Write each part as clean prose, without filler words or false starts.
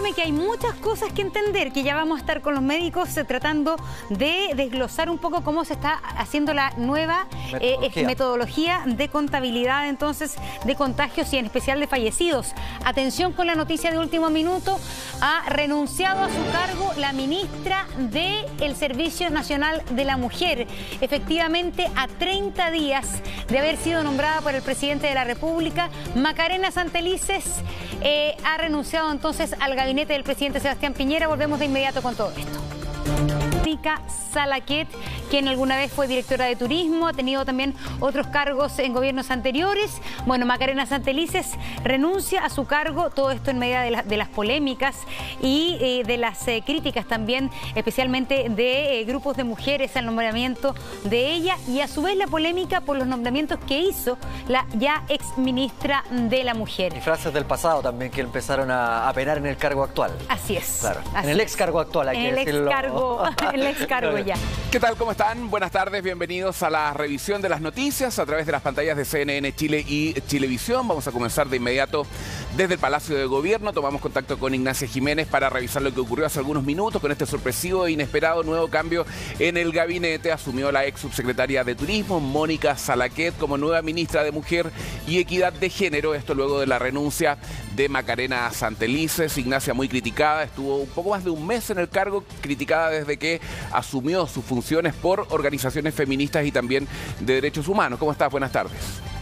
créame que hay muchas cosas que entender, que ya vamos a estar con los médicos tratando de desglosar un poco cómo se está haciendo la nueva metodología de contabilidad entonces de contagios y en especial de fallecidos. Atención con la noticia de último minuto, ha renunciado a su cargo la ministra del Servicio Nacional de la Mujer, efectivamente a 30 días de haber sido nombrada por el presidente de la República. Macarena Santelices ha renunciado entonces al gabinete del presidente Sebastián Piñera. Volvemos de inmediato con todo esto. Mónica Salaquet, quien alguna vez fue directora de turismo, ha tenido también otros cargos en gobiernos anteriores. Bueno, Macarena Santelices renuncia a su cargo, todo esto en medio de las polémicas y de las críticas también, especialmente de grupos de mujeres al nombramiento de ella, y a su vez la polémica por los nombramientos que hizo la ya ex ministra de la Mujer. Y frases del pasado también que empezaron a penar en el cargo actual. Así es. Claro. Así en el ex cargo actual, hay que decirlo. El ex cargo ya. ¿Qué tal? ¿Cómo están? Buenas tardes, bienvenidos a la revisión de las noticias a través de las pantallas de CNN Chile y Chilevisión. Vamos a comenzar de inmediato desde el Palacio de Gobierno. Tomamos contacto con Ignacia Jiménez para revisar lo que ocurrió hace algunos minutos con este sorpresivo e inesperado nuevo cambio en el gabinete. Asumió la ex subsecretaria de Turismo, Mónica Salaquet, como nueva ministra de Mujer y Equidad de Género. Esto luego de la renuncia de Macarena Santelices. Ignacia muy criticada, estuvo un poco más de un mes en el cargo, criticada desde que asumió sus funciones por organizaciones feministas y también de derechos humanos. ¿Cómo estás? Buenas tardes.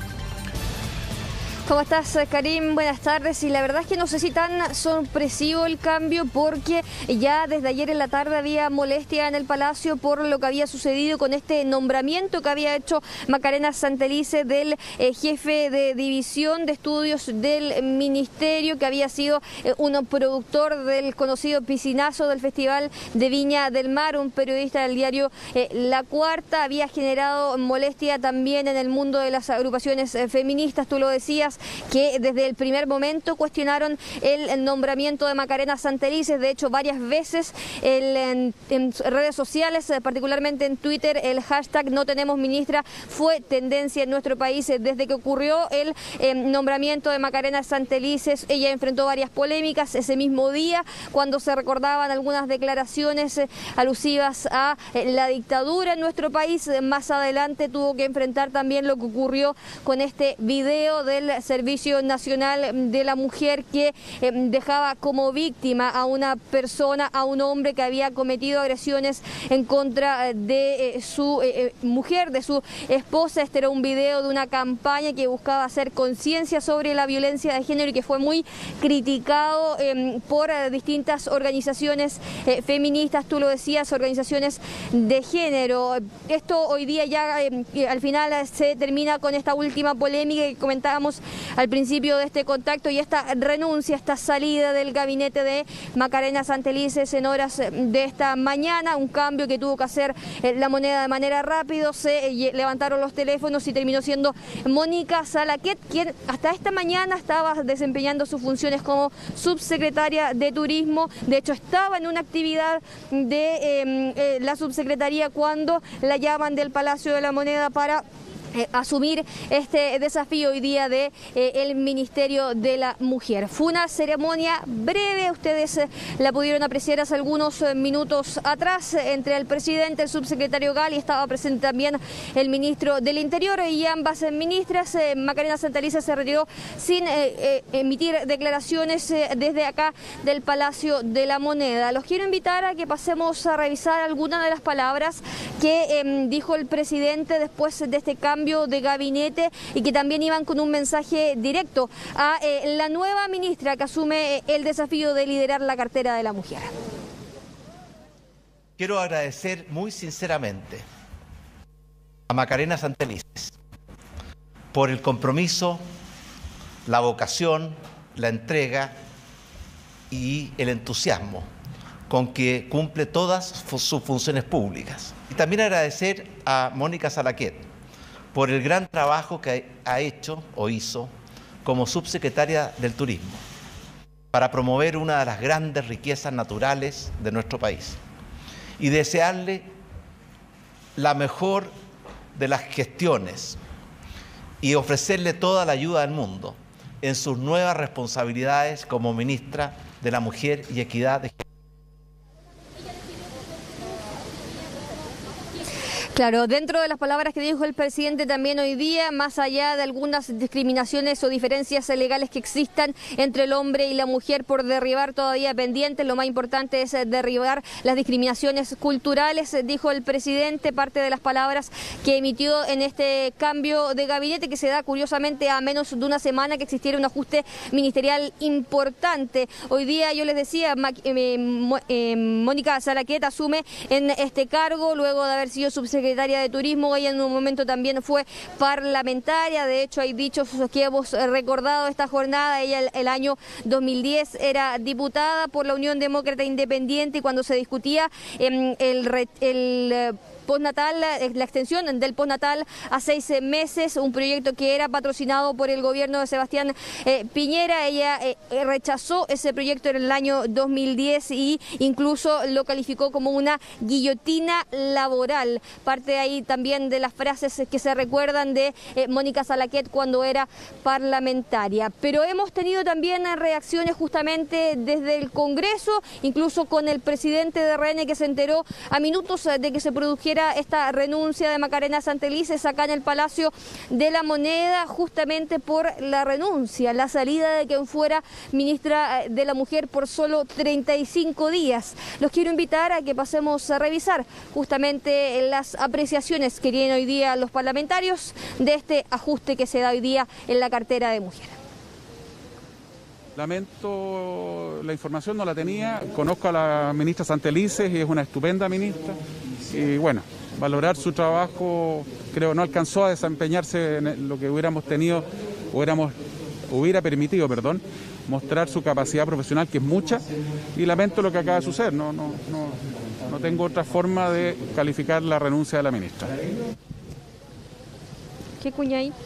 ¿Cómo estás, Karim? Buenas tardes. Y la verdad es que no sé si tan sorpresivo el cambio, porque ya desde ayer en la tarde había molestia en el Palacio por lo que había sucedido con este nombramiento que había hecho Macarena Santelices del jefe de división de estudios del ministerio, que había sido un productor del conocido piscinazo del Festival de Viña del Mar, un periodista del diario La Cuarta. Había generado molestia también en el mundo de las agrupaciones feministas, tú lo decías, que desde el primer momento cuestionaron el nombramiento de Macarena Santelices. De hecho, varias veces en redes sociales, particularmente en Twitter, el hashtag No Tenemos Ministra fue tendencia en nuestro país desde que ocurrió el nombramiento de Macarena Santelices. Ella enfrentó varias polémicas ese mismo día, cuando se recordaban algunas declaraciones alusivas a la dictadura en nuestro país. Más adelante tuvo que enfrentar también lo que ocurrió con este video del Servicio Nacional de la Mujer, que dejaba como víctima a una persona, a un hombre que había cometido agresiones en contra de su mujer, de su esposa. Este era un video de una campaña que buscaba hacer conciencia sobre la violencia de género y que fue muy criticado por distintas organizaciones feministas, tú lo decías, organizaciones de género. Esto hoy día ya al final se termina con esta última polémica que comentábamos al principio de este contacto, y esta renuncia, esta salida del gabinete de Macarena Santelices en horas de esta mañana, un cambio que tuvo que hacer la Moneda de manera rápida. Se levantaron los teléfonos y terminó siendo Mónica Salaquet, quien hasta esta mañana estaba desempeñando sus funciones como subsecretaria de Turismo. De hecho, estaba en una actividad de la subsecretaría cuando la llaman del Palacio de la Moneda para asumir este desafío hoy día de el Ministerio de la Mujer. Fue una ceremonia breve, ustedes la pudieron apreciar hace algunos minutos atrás, entre el presidente, el subsecretario Gali, estaba presente también el ministro del Interior, y ambas ministras. Macarena Santelices se retiró sin emitir declaraciones desde acá del Palacio de la Moneda. Los quiero invitar a que pasemos a revisar algunas de las palabras que dijo el presidente después de este cambio de gabinete, y que también iban con un mensaje directo a la nueva ministra que asume el desafío de liderar la cartera de la mujer. Quiero agradecer muy sinceramente a Macarena Santelices por el compromiso, la vocación, la entrega y el entusiasmo con que cumple todas sus funciones públicas. Y también agradecer a Mónica Salaquet por el gran trabajo que ha hecho o hizo como subsecretaria del Turismo para promover una de las grandes riquezas naturales de nuestro país, y desearle la mejor de las gestiones y ofrecerle toda la ayuda del mundo en sus nuevas responsabilidades como ministra de la mujer y equidad de género. Claro, dentro de las palabras que dijo el presidente también hoy día, más allá de algunas discriminaciones o diferencias legales que existan entre el hombre y la mujer por derribar todavía pendientes, lo más importante es derribar las discriminaciones culturales, dijo el presidente, parte de las palabras que emitió en este cambio de gabinete que se da curiosamente a menos de una semana que existiera un ajuste ministerial importante. Hoy día, yo les decía, Mónica Salaquet asume en este cargo luego de haber sido subsecretaria de Turismo. Ella en un momento también fue parlamentaria, de hecho hay dichos que hemos recordado esta jornada. Ella el año 2010 era diputada por la Unión Demócrata Independiente y cuando se discutía el postnatal, la extensión del postnatal a 6 meses, un proyecto que era patrocinado por el gobierno de Sebastián Piñera. Ella rechazó ese proyecto en el año 2010 y incluso lo calificó como una guillotina laboral. Parte de ahí también de las frases que se recuerdan de Mónica Salaquet cuando era parlamentaria. Pero hemos tenido también reacciones justamente desde el Congreso, incluso con el presidente de RN que se enteró a minutos de que se produjera esta renuncia de Macarena Santelices acá en el Palacio de la Moneda, justamente por la renuncia, la salida de quien fuera ministra de la Mujer por solo 35 días. Los quiero invitar a que pasemos a revisar justamente las apreciaciones que tienen hoy día los parlamentarios de este ajuste que se da hoy día en la cartera de mujer. Lamento, la información no la tenía, conozco a la ministra Santelices y es una estupenda ministra y bueno, valorar su trabajo, creo no alcanzó a desempeñarse en lo que hubiéramos tenido, hubiera permitido, mostrar su capacidad profesional, que es mucha, y lamento lo que acaba de suceder, no tengo otra forma de calificar la renuncia de la ministra. ¿Qué cuña ahí?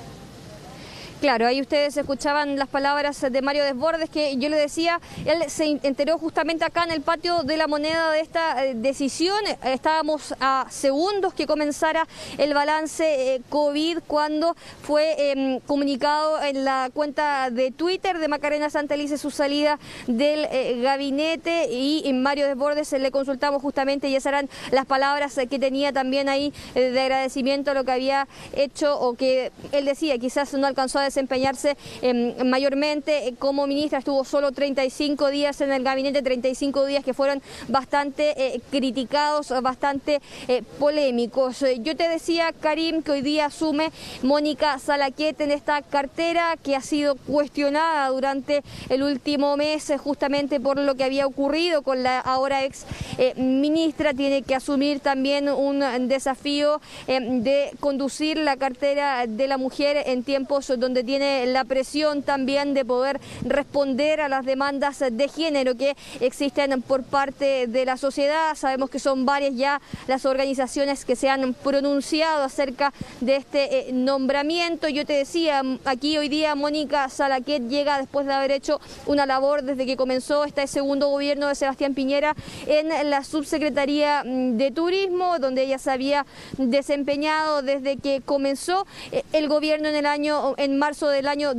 Claro, ahí ustedes escuchaban las palabras de Mario Desbordes, que yo le decía, él se enteró justamente acá en el Patio de la Moneda de esta decisión. Estábamos a segundos que comenzara el balance COVID cuando fue comunicado en la cuenta de Twitter de Macarena Santelices su salida del gabinete, y en Mario Desbordes le consultamos justamente y esas eran las palabras que tenía también ahí de agradecimiento a lo que había hecho, o que él decía quizás no alcanzó a desempeñarse mayormente como ministra. Estuvo solo 35 días en el gabinete, 35 días que fueron bastante criticados, bastante polémicos. Yo te decía, Karim, que hoy día asume Mónica Salaquet en esta cartera que ha sido cuestionada durante el último mes justamente por lo que había ocurrido con la ahora ex ministra. Tiene que asumir también un desafío de conducir la cartera de la mujer en tiempos donde tiene la presión también de poder responder a las demandas de género que existen por parte de la sociedad. Sabemos que son varias ya las organizaciones que se han pronunciado acerca de este nombramiento. Yo te decía, aquí hoy día Mónica Salaquet llega después de haber hecho una labor desde que comenzó este segundo gobierno de Sebastián Piñera en la subsecretaría de Turismo, donde ella se había desempeñado desde que comenzó el gobierno en marzo del año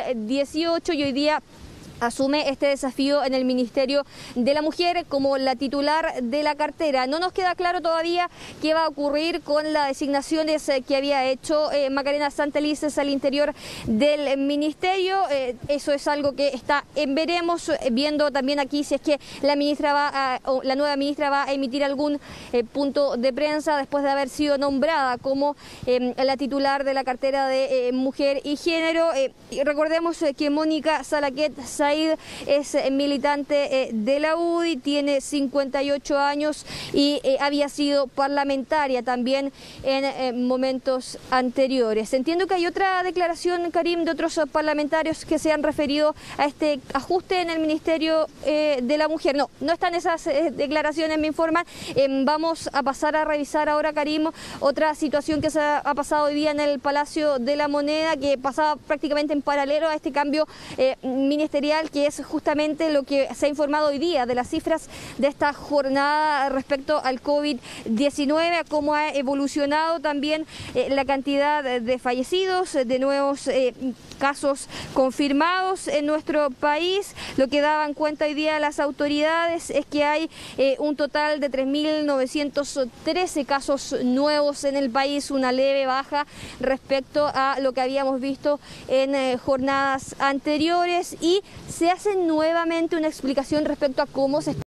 2018, y hoy día asume este desafío en el Ministerio de la Mujer como la titular de la cartera. No nos queda claro todavía qué va a ocurrir con las designaciones que había hecho Macarena Santelices al interior del Ministerio. Eso es algo que está en veremos, viendo también aquí si es que la nueva ministra va a emitir algún punto de prensa después de haber sido nombrada como la titular de la cartera de Mujer y Género. Y recordemos que Mónica Salaquet es militante de la UDI, tiene 58 años y había sido parlamentaria también en momentos anteriores. Entiendo que hay otra declaración, Karim, de otros parlamentarios que se han referido a este ajuste en el Ministerio de la Mujer. No están esas declaraciones, me informan. Vamos a pasar a revisar ahora, Karim, otra situación que se ha pasado hoy día en el Palacio de la Moneda, que pasaba prácticamente en paralelo a este cambio ministerial oficial, que es justamente lo que se ha informado hoy día de las cifras de esta jornada respecto al COVID-19, a cómo ha evolucionado también la cantidad de fallecidos, de nuevos casos confirmados en nuestro país. Lo que daban cuenta hoy día las autoridades es que hay un total de 3.913 casos nuevos en el país, una leve baja respecto a lo que habíamos visto en jornadas anteriores, y se hace nuevamente una explicación respecto a cómo se está